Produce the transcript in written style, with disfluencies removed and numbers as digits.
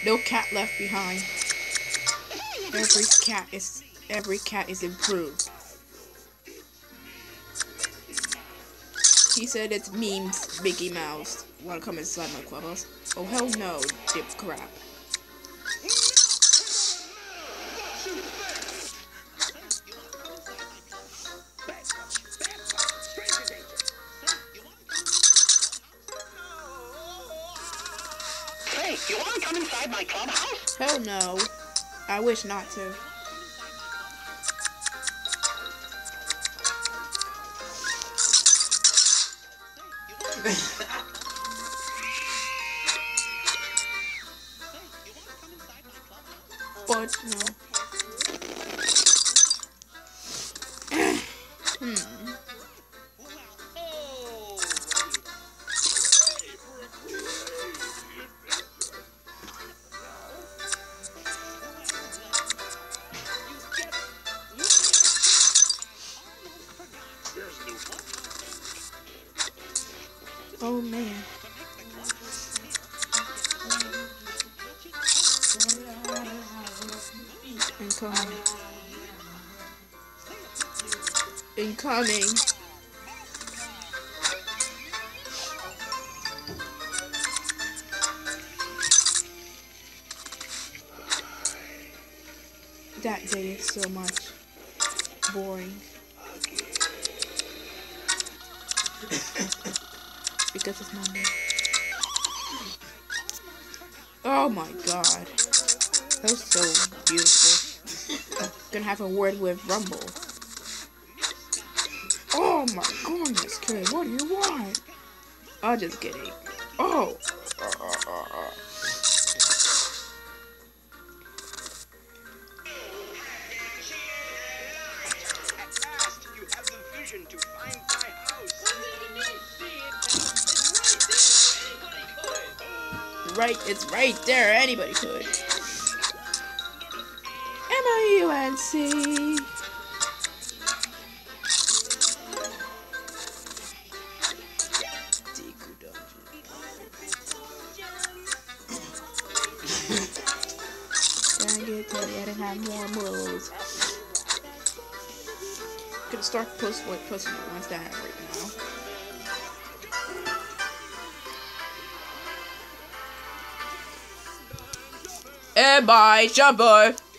No cat left behind. Every cat is improved. He said it's memes, Mickey Mouse. Wanna come inside my clubhouse? Oh hell no, dip crap. Hey, you wanna come inside my clubhouse? Hell no. I wish not to. But no. Oh man. Incoming. Incoming. That day is so much boring. Because it's Monday. Oh my god. That was so beautiful. Gonna have a word with Rumble. Oh my goodness, kid, what do you want? I'm just kidding. Oh. Right, it's right there. Anybody could. MIUNC. Deku Dungeon. Dang it, Teddy, I didn't have more moves. Gonna start posting the ones that I have right now. Bye, Jumbo.